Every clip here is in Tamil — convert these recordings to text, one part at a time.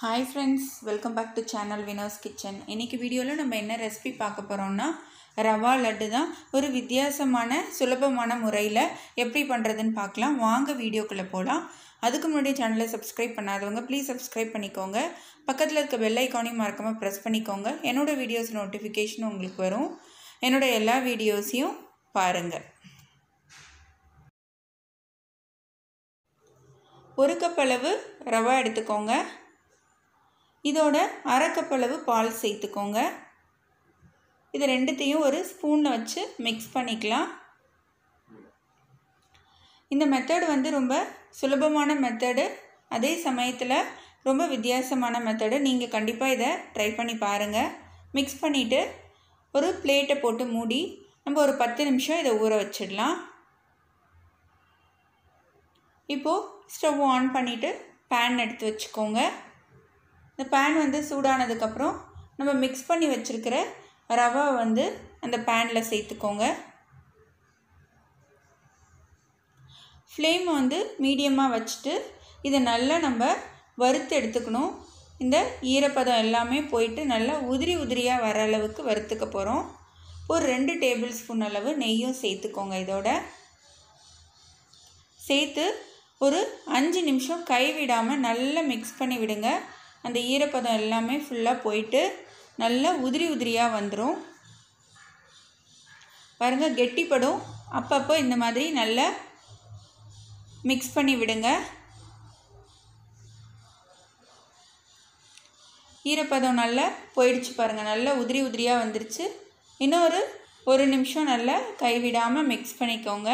Hi friends, welcome back to channel Vinod's Kitchen. இன்னைக்கு வீடியோல நம்ம என்ன ரெசிபி பார்க்க போறோம்னா ரவா லட்டு தான். ஒரு வித்தியாசமான சுலபமான முறையில் எப்படி பண்றதுன்னு பார்க்கலாம். வாங்க வீடியோக்குள்ள போலாம். அதுக்கு முன்னாடி சேனலை சப்ஸ்கிரைப் பண்ணாதவங்க ப்ளீஸ் சப்ஸ்கிரைப் பண்ணிக்கோங்க. பக்கத்தில் இருக்க பெல் ஐகானையும் மறக்காம பிரஸ் பண்ணிக்கோங்க. என்னோட வீடியோஸ் நோட்டிஃபிகேஷன் உங்களுக்கு வரும். என்னோட எல்லா வீடியோஸையும் பாருங்க. ஒரு கப் அளவு ரவா எடுத்துக்கோங்க. இதோட அரை கப் அளவு பால் சேர்த்துக்கோங்க. இது ரெண்டுத்தையும் ஒரு ஸ்பூனில் வச்சு மிக்ஸ் பண்ணிக்கலாம். இந்த மெத்தட் ரொம்ப சுலபமான மெத்தடு, அதே சமயத்தில் ரொம்ப வித்தியாசமான மெத்தடு. நீங்கள் கண்டிப்பாக இதை ட்ரை பண்ணி பாருங்கள். மிக்ஸ் பண்ணிவிட்டு ஒரு பிளேட்டை போட்டு மூடி நம்ம ஒரு 10 நிமிஷம் இதை ஊற வச்சிடலாம். இப்போது ஸ்டவ் ஆன் பண்ணிவிட்டு பேன் எடுத்து வச்சுக்கோங்க. இந்த பேன் சூடானதுக்கப்புறம் நம்ம மிக்ஸ் பண்ணி வச்சுருக்கிற ரவா அந்த பேனில் சேர்த்துக்கோங்க. ஃப்ளேம் மீடியமாக வச்சுட்டு இதை நல்லா நம்ம வறுத்து எடுத்துக்கணும். இந்த ஈரப்பதம் எல்லாமே போயிட்டு நல்லா உதிரி உதிரியாக வர அளவுக்கு வறுத்துக்க போகிறோம். ஒரு 2 டேபிள் ஸ்பூன் அளவு நெய்யும் சேர்த்துக்கோங்க. இதோட சேர்த்து ஒரு 5 நிமிஷம் கைவிடாமல் நல்லா மிக்ஸ் பண்ணி விடுங்க. அந்த ஈரப்பதம் எல்லாமே ஃபுல்லாக போயிட்டு நல்லா உதிரி உதிரியாக வந்துடும். பாருங்கள், கெட்டிப்படும். அப்பப்போ இந்த மாதிரி நல்லா மிக்ஸ் பண்ணி விடுங்க. ஈரப்பதம் நல்லா போயிடுச்சு பாருங்கள், நல்லா உதிரி உதிரியாக வந்துருச்சு. இன்னொரு 1 நிமிஷம் நல்லா கைவிடாமல் மிக்ஸ் பண்ணிக்கோங்க.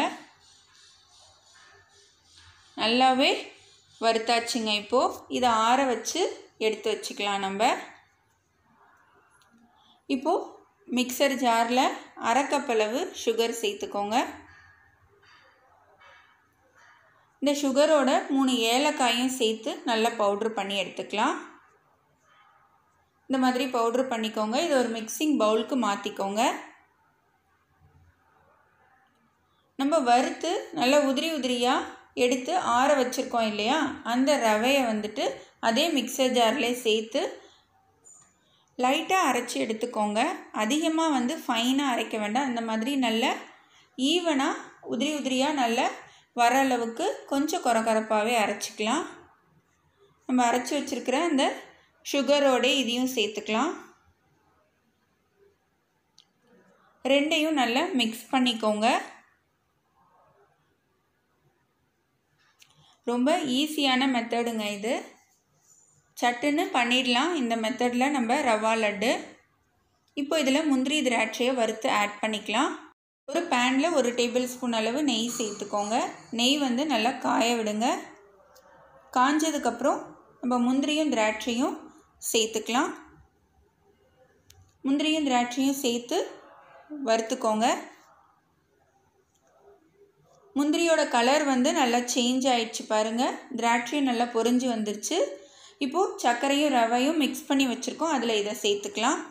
நல்லாவே வறுத்தாச்சுங்க. இப்போது இதை ஆற வச்சு எடுத்து வச்சுக்கலாம். நம்ம இப்போது மிக்சர் ஜாரில் அரை கப் அளவு சுகர் சேர்த்துக்கோங்க. இந்த சுகரோட 3 ஏலக்காயும் சேர்த்து நல்லா பவுட்ரு பண்ணி எடுத்துக்கலாம். இந்த மாதிரி பவுட்ரு பண்ணிக்கோங்க. இது ஒரு மிக்சிங் பவுலுக்கு மாற்றிக்கோங்க. நம்ம வறுத்து நல்லா உதிரி உதிரியாக எடுத்து ஆற வச்சுருக்கோம் இல்லையா, அந்த ரவையை அதே மிக்சர் ஜார்லேயே சேர்த்து லைட்டாக அரைச்சி எடுத்துக்கோங்க. அதிகமாக ஃபைனாக அரைக்க வேண்டாம். அந்த மாதிரி நல்ல ஈவனாக உதிரி உதிரியாக நல்ல வர அளவுக்கு கொஞ்சம் கொரகொரப்பாகவே அரைச்சிக்கலாம். நம்ம அரைச்சி வச்சுருக்கிற அந்த சுகரோட இதையும் சேர்த்துக்கலாம். ரெண்டையும் நல்லா மிக்ஸ் பண்ணிக்கோங்க. ரொம்ப ஈஸியான மெத்தடுங்க இது. சட்டுன்னு பண்ணிடலாம் இந்த மெத்தடில் நம்ம ரவா லட்டு. இப்போ இதில் முந்திரி திராட்சையை வறுத்து ஆட் பண்ணிக்கலாம். ஒரு பேனில் 1 டேபிள் ஸ்பூன் அளவு நெய் சேர்த்துக்கோங்க. நெய் நல்லா காய விடுங்க. காஞ்சதுக்கப்புறம் நம்ம முந்திரியும் திராட்சையும் சேர்த்துக்கலாம். முந்திரியும் திராட்சையும் சேர்த்து வறுத்துக்கோங்க. முந்திரியோட கலர் நல்லா சேஞ்ச் ஆயிடுச்சு பாருங்கள். திராட்சையும் நல்லா பொரிஞ்சு வந்துருச்சு. இப்போது சர்க்கரையும் ரவையும் மிக்ஸ் பண்ணி வச்சுருக்கோம், அதில் இதை சேர்த்துக்கலாம்.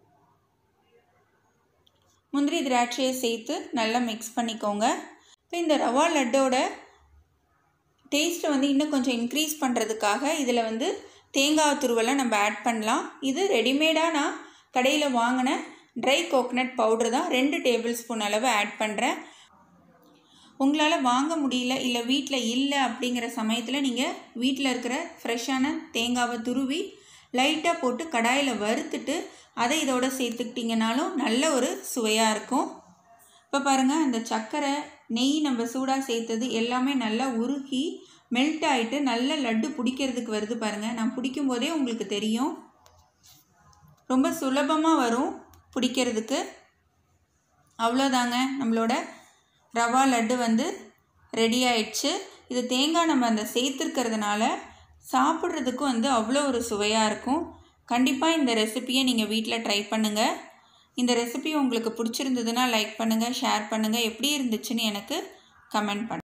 முந்திரி திராட்சையை சேர்த்து நல்லா மிக்ஸ் பண்ணிக்கோங்க. இப்போ இந்த ரவா லட்டோட டேஸ்ட்டை இன்னும் கொஞ்சம் இன்க்ரீஸ் பண்ணுறதுக்காக இதில் தேங்காய் துருவலை நம்ம ஆட் பண்ணலாம். இது ரெடிமேடாக நான் கடையில் வாங்கின ட்ரை கோகனட் பவுட்ரு தான். 2 டேபிள் ஸ்பூன் அளவு ஆட் பண்ணுறேன். உங்களால் வாங்க முடியல இல்லை வீட்டில் இல்லை அப்படிங்கிற சமயத்தில் நீங்கள் வீட்டில் இருக்கிற ஃப்ரெஷ்ஷான தேங்காவை துருவி லைட்டாக போட்டு கடாயில் வறுத்துட்டு அதை இதோட சேர்த்துக்கிட்டிங்கனாலும் நல்ல ஒரு சுவையாக இருக்கும். இப்போ பாருங்கள், அந்த சர்க்கரை நெய் நம்ம சூடாக சேர்த்தது எல்லாமே நல்லா உருகி மெல்ட் ஆகிட்டு நல்ல லட்டு பிடிக்கிறதுக்கு வருது பாருங்கள். நான் பிடிக்கும் போதே உங்களுக்கு தெரியும், ரொம்ப சுலபமாக வரும் பிடிக்கிறதுக்கு. அவ்வளோதாங்க, நம்மளோட ரவா லட்டு ரெடி ஆயிடுச்சு. இது தேங்காய் நம்ம சேர்த்துருக்கிறதுனால சாப்பிட்றதுக்கும் அவ்வளோ ஒரு சுவையாக இருக்கும். கண்டிப்பாக இந்த ரெசிபியை நீங்கள் வீட்டில் ட்ரை பண்ணுங்கள். இந்த ரெசிபி உங்களுக்கு பிடிச்சிருந்ததுன்னா லைக் பண்ணுங்கள், ஷேர் பண்ணுங்கள். எப்படி இருந்துச்சுன்னு எனக்கு கமெண்ட் பண்ணுங்கள்.